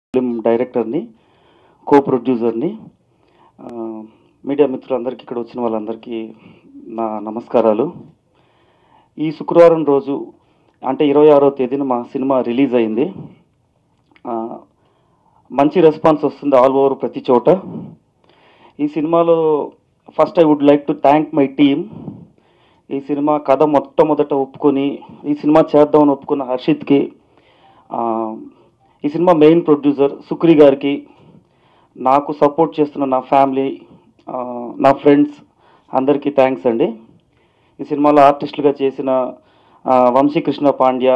Film డైరెక్టర్ని, కో ప్రొడ్యూసర్ని. Media మిత్రులందరికీ, ఇక్కడ వచ్చిన వాళ్ళందరికీ నా నమస్కారాలు. ఈ శుక్రవారం రోజు అంటే 26వ తేదీన మా సినిమా రిలీజ్ అయింది. మంచి రెస్పాన్స్ వస్తుంది ఆల్ ఓవర్ ప్రతి చోట. ఈ సినిమాలో first I would like to thank my team. ఈ సినిమా కథ మొట్టమొదట ఒప్పుకొని ఈ సినిమా చేద్దామని ఒప్పుకున్న హర్షిత్కి, ఈ సినిమా మెయిన్ ప్రొడ్యూసర్ సుక్రీ గారికి, నాకు సపోర్ట్ చేస్తున్న నా ఫ్యామిలీ, నా ఫ్రెండ్స్ అందరికీ థ్యాంక్స్ అండి. ఈ సినిమాలో ఆర్టిస్టులుగా చేసిన వంశీకృష్ణ పాండ్య,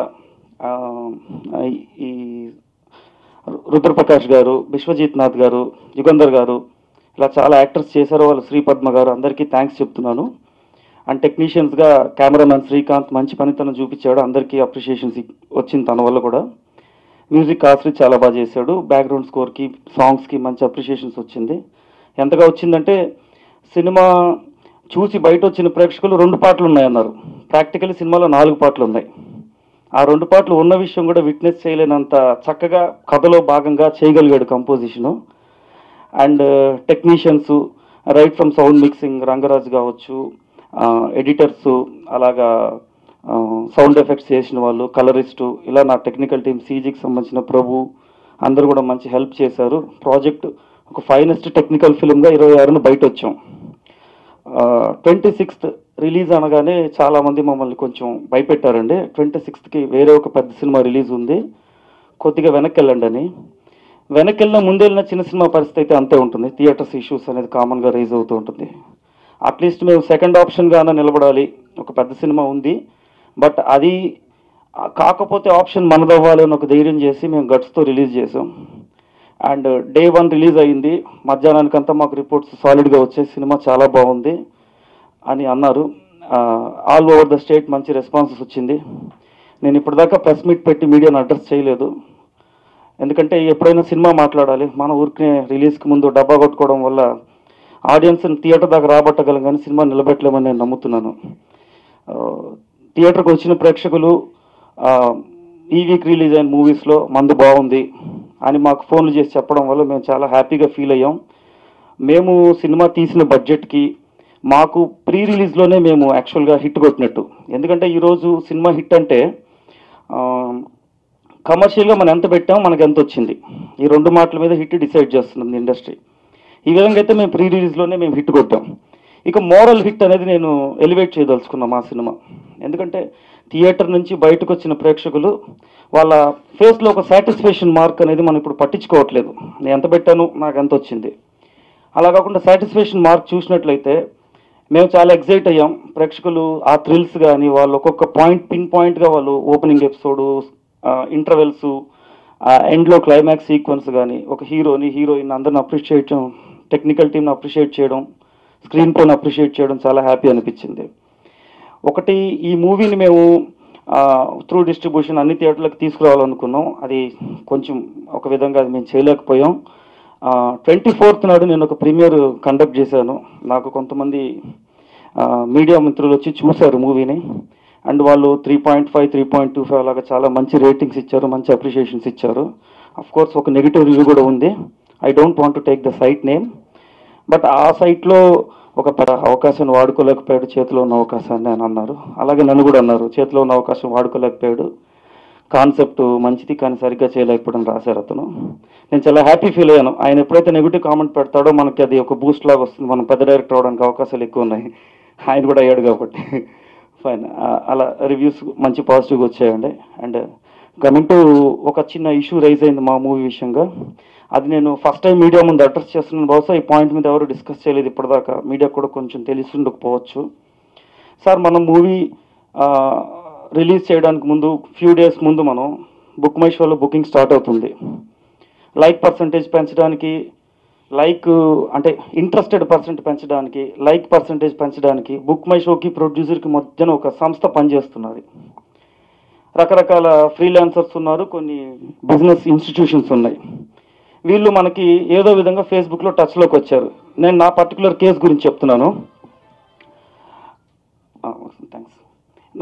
ఈ రుద్రప్రకాష్ గారు, విశ్వజిత్ నాథ్ గారు, యుగంధర్ గారు, ఇలా చాలా యాక్టర్స్ చేశారు. వాళ్ళు శ్రీపద్మ గారు, అందరికీ థ్యాంక్స్ చెప్తున్నాను. అండ్ టెక్నీషియన్స్గా కెమెరామెన్ శ్రీకాంత్ మంచి పనితనం చూపించాడు, అందరికీ అప్రిషియేషన్స్ వచ్చింది తన వల్ల కూడా. మ్యూజిక్ ఆశ్రిత్ చాలా బాగా చేశాడు. బ్యాక్గ్రౌండ్ స్కోర్కి, సాంగ్స్కి మంచి అప్రిషియేషన్స్ వచ్చింది. ఎంతగా వచ్చిందంటే సినిమా చూసి బయట వచ్చిన ప్రేక్షకులు 2 పాటలు ఉన్నాయన్నారు. ప్రాక్టికల్లీ సినిమాలో 4 పాటలు ఉన్నాయి. ఆ 2 పాటలు ఉన్న విషయం కూడా విట్నెస్ చేయలేనంత చక్కగా కథలో భాగంగా చేయగలిగాడు composition. And technicians right from sound mixing Rangaraj కావచ్చు, ఎడిటర్స్, అలాగా సౌండ్ ఎఫెక్ట్స్ చేసిన వాళ్ళు, కలరిస్టు, ఇలా నా టెక్నికల్ టీమ్, సీజీకి సంబంధించిన ప్రభు, అందరూ కూడా మంచి హెల్ప్ చేశారు. ప్రాజెక్ట్ ఒక ఫైనెస్ట్ టెక్నికల్ ఫిల్మ్గా 26న బయట వచ్చాం. 26th రిలీజ్ అనగానే చాలామంది మమ్మల్ని కొంచెం భయపెట్టారండి. 26కి వేరే ఒక పెద్ద సినిమా రిలీజ్ ఉంది, కొద్దిగా వెనక్కి వెళ్ళండి అని. వెనక్కి వెళ్ళిన ముందెళ్ళిన చిన్న సినిమా పరిస్థితి అయితే అంతే ఉంటుంది. థియేటర్స్ ఇష్యూస్ అనేది కామన్గా రైజ్ అవుతూ ఉంటుంది. అట్లీస్ట్ మేము సెకండ్ ఆప్షన్గానే నిలబడాలి, ఒక పెద్ద సినిమా ఉంది, బట్ అది కాకపోతే ఆప్షన్ మనదవ్వాలి అని ఒక ధైర్యం చేసి మేము గట్స్తో రిలీజ్ చేసాం. అండ్ డే 1 రిలీజ్ అయ్యింది. మధ్యాహ్నానికంతా మాకు రిపోర్ట్స్ సాలిడ్గా వచ్చాయి, సినిమా చాలా బాగుంది అని అన్నారు. ఆల్ ఓవర్ ద స్టేట్ మంచి రెస్పాన్సెస్ వచ్చింది. నేను ఇప్పటిదాకా ప్రెస్ మీట్ పెట్టి మీడియాను అడ్రస్ చేయలేదు, ఎందుకంటే ఎప్పుడైనా సినిమా మాట్లాడాలి. మన ఊరికి రిలీజ్కి ముందు డబ్బా కొట్టుకోవడం వల్ల ఆడియన్స్ని థియేటర్ దాకా రాబట్టగలం, కానీ సినిమా నిలబెట్టలేమని నేను నమ్ముతున్నాను. థియేటర్కి వచ్చిన ప్రేక్షకులు ఈ వీక్ రిలీజ్ అయిన మూవీస్లో మందు బాగుంది అని మాకు ఫోన్లు చేసి చెప్పడం వల్ల మేము చాలా హ్యాపీగా ఫీల్ అయ్యాం. మేము సినిమా తీసిన బడ్జెట్కి మాకు ప్రీ రిలీజ్లోనే మేము యాక్చువల్గా హిట్ కొట్టినట్టు. ఎందుకంటే ఈరోజు సినిమా హిట్ అంటే కమర్షియల్గా మనం ఎంత పెట్టామో మనకు ఎంత వచ్చింది, ఈ 2 మాటల మీద హిట్ డిసైడ్ చేస్తుంది ఇండస్ట్రీ. ఈ విధంగా అయితే మేము ప్రీ రిలీజ్లోనే మేము హిట్ కొట్టాం. ఇక మోరల్ హిట్ అనేది నేను ఎలివేట్ చేయదలుచుకున్నాం మా సినిమా. ఎందుకంటే థియేటర్ నుంచి బయటకు వచ్చిన ప్రేక్షకులు వాళ్ళ ఫేస్లో ఒక సాటిస్ఫాక్షన్ మార్క్ అనేది మనం ఇప్పుడు పట్టించుకోవట్లేదు. నేను ఎంత పెట్టాను, నాకు ఎంత వచ్చింది, అలా కాకుండా సాటిస్ఫాక్షన్ మార్క్ చూసినట్లయితే మేము చాలా ఎక్సైట్ అయ్యాం. ప్రేక్షకులు ఆ థ్రిల్స్ కానీ, వాళ్ళు ఒక్కొక్క పిన్ పాయింట్గా వాళ్ళు ఓపెనింగ్ ఎపిసోడు, ఇంటర్వెల్స్, ఎండ్లో క్లైమాక్స్ సీక్వెన్స్ కానీ, ఒక హీరోని, హీరోయిన్ అందరిని అప్రిషియేట్ చేయడం, టెక్నికల్ టీమ్ని అప్రిషియేట్ చేయడం, స్క్రీన్ ప్లేని అప్రిషియేట్ చేయడం చాలా హ్యాపీ అనిపించింది. ఒకటి, ఈ మూవీని మేము త్రూ డిస్ట్రిబ్యూషన్ అన్ని థియేటర్లకు తీసుకురావాలనుకున్నాం. అది కొంచెం ఒక విధంగా అది మేము చేయలేకపోయాం. 24th నాడు నేను ఒక ప్రీమియర్ కండక్ట్ చేశాను. నాకు కొంతమంది మీడియా మిత్రులు వచ్చి చూశారు మూవీని. అండ్ వాళ్ళు 3.5, 3.25 అలాగా చాలా మంచి రేటింగ్స్ ఇచ్చారు, మంచి అప్రిషియేషన్స్ ఇచ్చారు. అఫ్కోర్స్ ఒక నెగిటివ్ రివ్యూ కూడా ఉంది. I don't want to take the site name, but ఆ సైట్లో ఒక అవకాశాన్ని వాడుకోలేకపోయాడు, చేతిలో ఉన్న అవకాశాన్ని అని అన్నారు. అలాగే నన్ను కూడా అన్నారు, చేతిలో ఉన్న అవకాశం వాడుకోలేకపోయాడు, కాన్సెప్ట్ మంచిది కానీ సరిగ్గా చేయలేకపోవడం రాశారు అతను. నేను చాలా హ్యాపీ ఫీల్ అయ్యాను. ఆయన ఎప్పుడైతే నెగిటివ్ కామెంట్ పెడతాడో మనకి అది ఒక బూస్ట్ లాగా వస్తుంది, మనం పెద్ద డైరెక్టర్ అవడానికి అవకాశాలు ఎక్కువ ఉన్నాయి. ఆయన కూడా అయ్యాడు కాబట్టి ఫైన్. అలా రివ్యూస్ మంచి పాజిటివ్గా వచ్చాయండి. అండ్ కమింగ్ టు ఒక చిన్న ఇష్యూ రైజ్ అయింది మా మూవీ విషయంగా. అది నేను ఫస్ట్ టైం మీడియా ముందు అడ్రస్ చేస్తున్నాను. బహుశా ఈ పాయింట్ మీద ఎవరు డిస్కస్ చేయలేదు ఇప్పటిదాకా, మీడియా కూడా కొంచెం తెలిసి ఉండకపోవచ్చు. సార్, మనం మూవీ రిలీజ్ చేయడానికి ముందు ఫ్యూ డేస్ ముందు మనం బుక్ మై షోలో బుకింగ్ స్టార్ట్ అవుతుంది. లైక్ పర్సంటేజ్ పెంచడానికి, అంటే ఇంట్రెస్టెడ్ పర్సెంట్ పెంచడానికి, లైక్ పర్సంటేజ్ పెంచడానికి బుక్ మై షోకి ప్రొడ్యూసర్కి మధ్యన ఒక సంస్థ పనిచేస్తున్నది. రకరకాల ఫ్రీలాన్సర్స్ ఉన్నారు, కొన్ని బిజినెస్ ఇన్స్టిట్యూషన్స్ ఉన్నాయి. వీళ్ళు మనకి ఏదో విధంగా ఫేస్బుక్లో టచ్లోకి వచ్చారు. నేను నా పర్టికులర్ కేసు గురించి చెప్తున్నాను.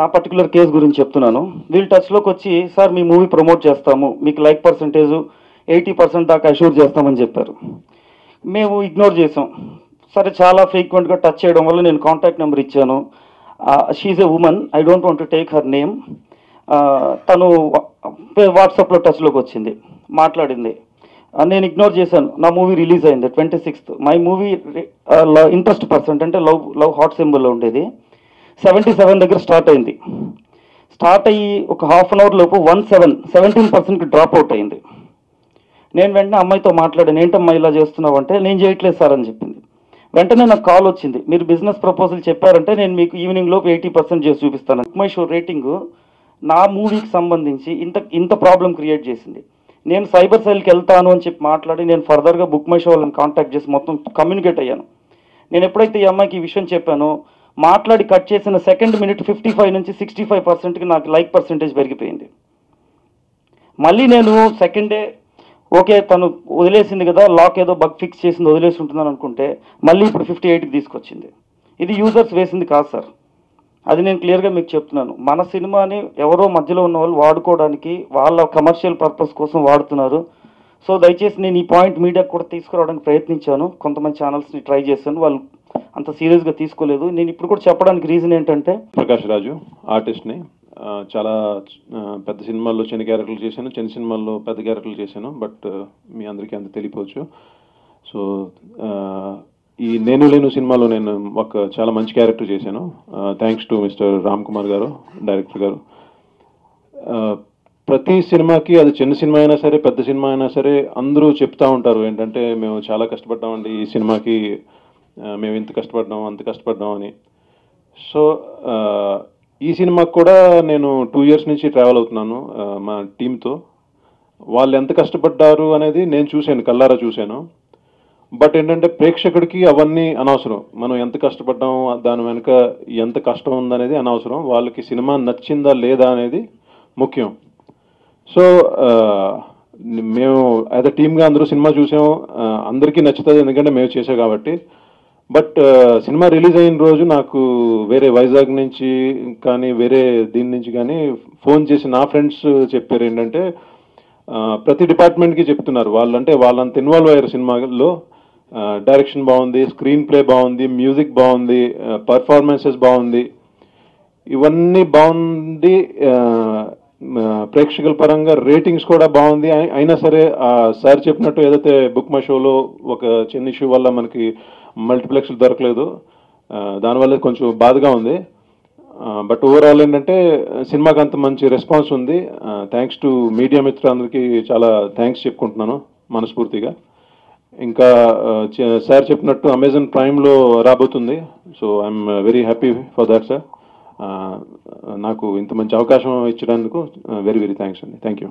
వీళ్ళు టచ్లోకి వచ్చి, సార్ మీ మూవీ ప్రమోట్ చేస్తాము, మీకు లైక్ పర్సంటేజ్ 80% దాకా అష్యూర్ చేస్తామని చెప్పారు. మేము ఇగ్నోర్ చేసాం. సరే, చాలా ఫ్రీక్వెంట్గా టచ్ చేయడం వల్ల నేను కాంటాక్ట్ నెంబర్ ఇచ్చాను. She's a woman, I don't want to take her name. తను వాట్సాప్లో టచ్లోకి వచ్చింది, మాట్లాడింది. నేను ఇగ్నోర్ చేశాను. నా మూవీ రిలీజ్ అయింది 26th. My movie interest percent అంటే లవ్ హాట్ సింబల్లో ఉండేది. 77 దగ్గర స్టార్ట్ అయింది. స్టార్ట్ అయ్యి ఒక హాఫ్ అన్ అవర్ లోపు 17% డ్రాప్ అవుట్ అయింది. నేను వెంటనే అమ్మాయితో మాట్లాడాను, ఏంటమ్మా ఇలా చేస్తున్నావు అంటే, నేను చేయట్లేదు సార్ అని చెప్పింది. వెంటనే నాకు కాల్ వచ్చింది, మీరు బిజినెస్ ప్రపోజల్ చెప్పారంటే నేను మీకు ఈవినింగ్ లోపు 80% చేసి చూపిస్తాను. బుక్ మై షో రేటింగ్ నా మూవీకి సంబంధించి ఇంత ప్రాబ్లం క్రియేట్ చేసింది. నేను సైబర్ సెల్కి వెళ్తాను అని చెప్పి మాట్లాడి నేను ఫర్దర్గా బుక్ మై షో వాళ్ళని కాంటాక్ట్ చేసి మొత్తం కమ్యూనికేట్ అయ్యాను. నేను ఎప్పుడైతే ఈ అమ్మాయికి ఈ విషయం చెప్పానో, మాట్లాడి కట్ చేసిన సెకండ్ మినిట్ 55 నుంచి 65%కి నాకు లైక్ పర్సెంటేజ్ పెరిగిపోయింది. మళ్ళీ నేను సెకండ్ డే ఓకే తను వదిలేసింది కదా, లాక్ ఏదో బగ్ ఫిక్స్ చేసింది వదిలేసి ఉంటుందని అనుకుంటే మళ్ళీ ఇప్పుడు 58కి తీసుకొచ్చింది. ఇది యూజర్స్ వేసింది కాదు సార్, అది నేను క్లియర్గా మీకు చెప్తున్నాను. మన సినిమాని ఎవరో మధ్యలో ఉన్న వాళ్ళు వాడుకోవడానికి వాళ్ళ కమర్షియల్ పర్పస్ కోసం వాడుతున్నారు. సో దయచేసి నేను ఈ పాయింట్ మీడియాకు కూడా తీసుకురావడానికి ప్రయత్నించాను. కొంతమంది ఛానల్స్ని ట్రై చేశాను, వాళ్ళు అంత సీరియస్గా తీసుకోలేదు. నేను ఇప్పుడు కూడా చెప్పడానికి రీజన్ ఏంటంటే, ప్రకాష్ రాజు ఆర్టిస్ట్ని, చాలా పెద్ద సినిమాల్లో చిన్న క్యారెక్టర్లు చేశాను, చిన్న సినిమాల్లో పెద్ద క్యారెక్టర్లు చేశాను. బట్ మీ అందరికీ అంత తెలియపోవచ్చు. సో ఈ నేను లేను సినిమాలో నేను ఒక చాలా మంచి క్యారెక్టర్ చేశాను. Thanks to mister Ram Kumar garu, director గారు. ప్రతి సినిమాకి, అది చిన్న సినిమా అయినా సరే పెద్ద సినిమా అయినా సరే, అందరూ చెప్తా ఉంటారు ఏంటంటే, మేము చాలా కష్టపడ్డామండి ఈ సినిమాకి, మేము ఇంత కష్టపడ్డాం అంత కష్టపడ్డాం అని. సో ఈ సినిమాకి కూడా నేను 2 years నుంచి ట్రావెల్ అవుతున్నాను మా టీంతో. వాళ్ళు ఎంత కష్టపడ్డారు అనేది నేను చూశాను, కల్లారా చూశాను. బట్ ఏంటంటే ప్రేక్షకుడికి అవన్నీ అనవసరం. మనం ఎంత కష్టపడ్డాం, దాని వెనుక ఎంత కష్టం ఉందనేది అనవసరం. వాళ్ళకి సినిమా నచ్చిందా లేదా అనేది ముఖ్యం. సో మేము యాజ్ అ టీమ్గా అందరూ సినిమా చూసాము, అందరికీ నచ్చుతుంది ఎందుకంటే మేము చేసాం కాబట్టి. బట్ సినిమా రిలీజ్ అయిన రోజు నాకు వేరే వైజాగ్ నుంచి కానీ వేరే దీని నుంచి కానీ ఫోన్ చేసి నా ఫ్రెండ్స్ చెప్పారు ఏంటంటే, ప్రతి డిపార్ట్మెంట్కి చెప్తున్నారు వాళ్ళు, అంటే వాళ్ళంత ఇన్వాల్వ్ అయ్యారు సినిమాలో. డైరెక్షన్ బాగుంది, స్క్రీన్ ప్లే బాగుంది, మ్యూజిక్ బాగుంది, పర్ఫార్మెన్సెస్ బాగుంది, ఇవన్నీ బాగుంది. ప్రేక్షకుల పరంగా రేటింగ్స్ కూడా బాగుంది. అయినా సరే సార్ చెప్పినట్టు ఏదైతే బుక్ మై షోలో ఒక చిన్న ఇష్యూ వల్ల మనకి మల్టీప్లెక్స్లు దొరకలేదు, దానివల్ల కొంచెం బాధగా ఉంది. బట్ ఓవరాల్ ఏంటంటే సినిమాకి అంత మంచి రెస్పాన్స్ ఉంది. థ్యాంక్స్ టు మీడియా మిత్రులందరికీ చాలా థ్యాంక్స్ చెప్పుకుంటున్నాను మనస్ఫూర్తిగా. ఇంకా సార్ చెప్పినట్టు అమెజాన్ ప్రైమ్లో రాబోతుంది. So I'm very happy for that sir. నాకు ఇంత మంచి అవకాశం ఇచ్చినందుకు వెరీ వెరీ థ్యాంక్స్ అండి. Thank you.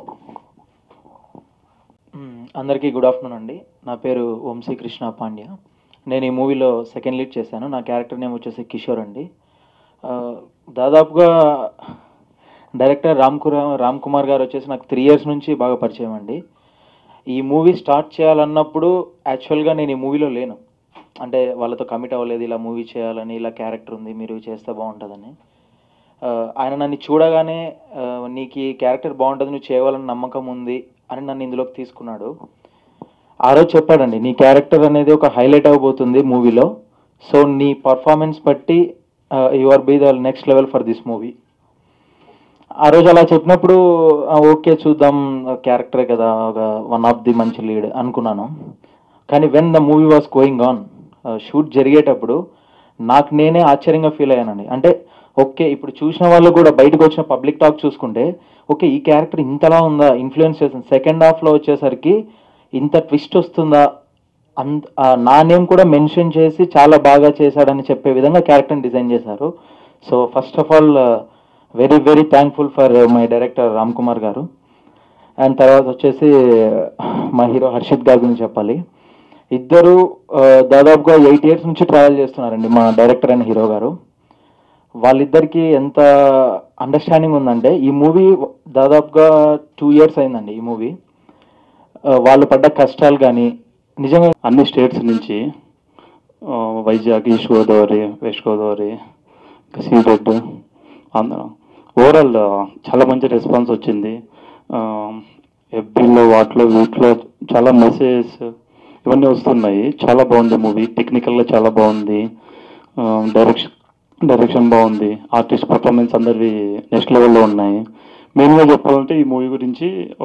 అందరికీ గుడ్ ఆఫ్టర్నూన్ అండి. నా పేరు వంశీ కృష్ణ పాండ్య. నేను ఈ మూవీలో సెకండ్ లీడ్ చేశాను. నా క్యారెక్టర్ నేమ్ వచ్చేసి కిషోర్ అండి. దాదాపుగా డైరెక్టర్ రామ్ కుమార్ గారు వచ్చేసి నాకు 3 years నుంచి బాగా పరిచయం అండి. ఈ మూవీ స్టార్ట్ చేయాలన్నప్పుడు యాక్చువల్గా నేను ఈ మూవీలో లేను, అంటే వాళ్ళతో కమిట్ అవ్వలేదు, ఇలా మూవీ చేయాలని, ఇలా క్యారెక్టర్ ఉంది మీరు చేస్తే బాగుంటుందని. ఆయన నన్ను చూడగానే నీకు ఈ క్యారెక్టర్ బాగుంటుంది, నువ్వు చేయవాలని నమ్మకం ఉంది అని నన్ను ఇందులోకి తీసుకున్నాడు. ఆ రోజు చెప్పాడండి, నీ క్యారెక్టర్ అనేది ఒక హైలైట్ అవ్వబోతుంది మూవీలో, సో నీ పర్ఫార్మెన్స్ బట్టి you are be the next level for this movie. ఆ రోజు అలా చెప్పినప్పుడు ఓకే చూద్దాం, క్యారెక్టరే కదా, ఒక వన్ ఆఫ్ ది మంచి లీడ్ అనుకున్నాను. కానీ when the movie was going on, shoot జరిగేటప్పుడు నాకు నేనే ఆశ్చర్యంగా ఫీల్ అయ్యానండి. అంటే ఓకే, ఇప్పుడు చూసిన వాళ్ళు కూడా బయటకు వచ్చిన పబ్లిక్ టాక్ చూసుకుంటే ఓకే ఈ క్యారెక్టర్ ఇంతలా ఉందా, ఇన్ఫ్లుయెన్స్ చేస్తుంది, సెకండ్ హాఫ్లో వచ్చేసరికి ఇంత ట్విస్ట్ వస్తుందా, నా నేమ్ కూడా మెన్షన్ చేసి చాలా బాగా చేశాడని చెప్పే విధంగా క్యారెక్టర్ని డిజైన్ చేశారు. So first of all very very thankful for my director Ram Kumar garu. And తర్వాత వచ్చేసి మా హీరో హర్షిత్ గారి గురించి చెప్పాలి. ఇద్దరు దాదాపుగా 8 years నుంచి ట్రావెల్ చేస్తున్నారండి, మా డైరెక్టర్ అండ్ హీరో గారు. వాళ్ళిద్దరికి ఎంత అండర్స్టాండింగ్ ఉందంటే, ఈ మూవీ దాదాపుగా 2 years అయిందండి ఈ మూవీ. వాళ్ళు పడ్డ కష్టాలు కానీ నిజంగా అన్ని స్టేట్స్ నుంచి వైజాగ్, ఈస్ట్ గోదావరి, వెస్ట్ గోదావరి, సీడెడ్, అందరం ఓవరాల్ చాలా మంచి రెస్పాన్స్ వచ్చింది. ఎఫ్బీలో వాటిలో వీటిలో చాలా మెసేజెస్ ఇవన్నీ వస్తున్నాయి. చాలా బాగుంది మూవీ, టెక్నికల్గా చాలా బాగుంది, డైరెక్షన్ బాగుంది, ఆర్టిస్ట్ పర్ఫార్మెన్స్ అందరివి నెక్స్ట్ లెవెల్లో ఉన్నాయి. మెయిన్గా చెప్పాలంటే ఈ మూవీ గురించి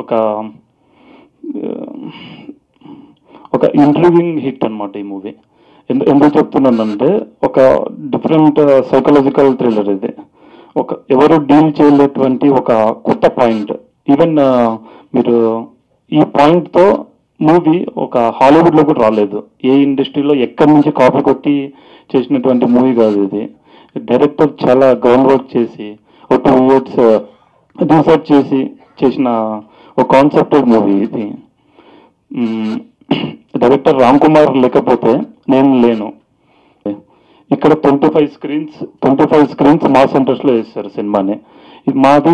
ఒక ఇంట్రూవింగ్ హిట్ అనమాట ఈ మూవీ. ఎందుకు చెప్తున్నానంటే ఒక డిఫరెంట్ సైకలాజికల్ థ్రిల్లర్ ఇది. ఎవరు డీల్ చేయలేటువంటి ఒక కొత్త పాయింట్. ఈవెన్ మీరు ఈ పాయింట్తో మూవీ ఒక హాలీవుడ్లో కూడా రాలేదు. ఏ ఇండస్ట్రీలో ఎక్కడి నుంచి కాపీ కొట్టి చేసినటువంటి మూవీ కాదు ఇది. డైరెక్టర్ చాలా గ్రౌండ్ వర్క్ చేసి ఒక 2 years రీసెర్చ్ చేసి చేసిన ఒక కాన్సెప్టెడ్ మూవీ ఇది. డైరెక్టర్ రామ్ కుమార్ లేకపోతే నేను లేను. ఇక్కడ 25 స్క్రీన్స్ మా సెంటర్స్లో వేస్తారు సినిమాని. మాది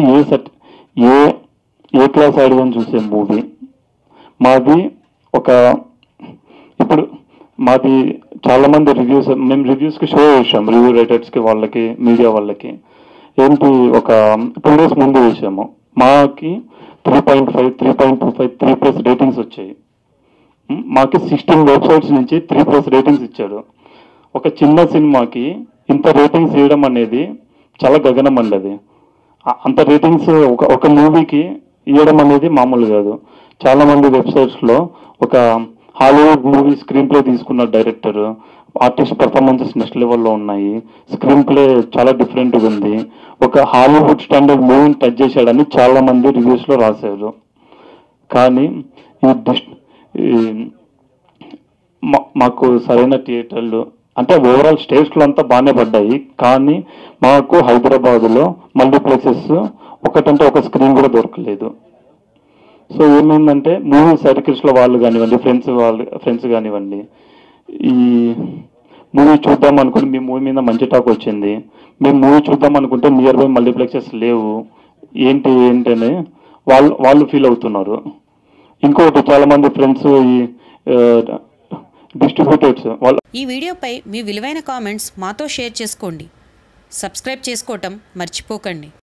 ఏ క్లాస్ ఆడియన్స్ చూసే మూవీ. మాది ఇప్పుడు మాది చాలామంది మేము రివ్యూస్కి షో చేసాం, రివ్యూ రైటర్స్కి, వాళ్ళకి, మీడియా వాళ్ళకి. ఏంటి ఒక 2 days ముందు వేసాము. మాకి 3.5, 3.25, 3+ రేటింగ్స్ వచ్చాయి. మాకి 16 వెబ్సైట్స్ నుంచి 3+ రేటింగ్స్ ఇచ్చాడు. ఒక చిన్న సినిమాకి ఇంత రేటింగ్స్ ఇవ్వడం అనేది చాలా గగనం అండి. అది అంత రేటింగ్స్ ఒక మూవీకి ఇవ్వడం అనేది మామూలు కాదు. చాలామంది వెబ్సైట్స్లో ఒక హాలీవుడ్ మూవీ స్క్రీన్ ప్లే తీసుకున్న డైరెక్టర్, ఆర్టిస్ట్ పర్ఫార్మెన్సెస్ నెక్స్ట్ లెవెల్లో ఉన్నాయి, స్క్రీన్ ప్లే చాలా డిఫరెంట్గా ఉంది, ఒక హాలీవుడ్ స్టాండర్డ్ మూవీని టచ్ చేశాడని చాలామంది రివ్యూస్లో రాశారు. కానీ మాకు సరైన థియేటర్లు అంటే ఓవరాల్ స్టేట్స్లో అంతా బాగానే పడ్డాయి. కానీ మాకు హైదరాబాద్లో మల్టీప్లెక్సెస్ ఒకటంటే ఒక స్క్రీన్ కూడా దొరకలేదు. సో ఏమైందంటే మూవీ సర్కిల్స్లో వాళ్ళు కానివ్వండి, ఫ్రెండ్స్ కానివ్వండి, ఈ మూవీ చూద్దాం అనుకుని మీ మూవీ మీద మంచి టాక్ వచ్చింది. మేము మూవీ చూద్దాం అనుకుంటే నియర్ బై మల్టీప్లెక్సెస్ లేవు, ఏంటని వాళ్ళు ఫీల్ అవుతున్నారు. ఇంకొకటి చాలామంది ఫ్రెండ్స్ ఈ డిస్ట్రిబ్యూటర్స్ వాళ్ళు. ఈ వీడియోపై మీ విలువైన కామెంట్స్ మాతో షేర్ చేసుకోండి. సబ్స్క్రైబ్ చేసుకోవటం మర్చిపోకండి.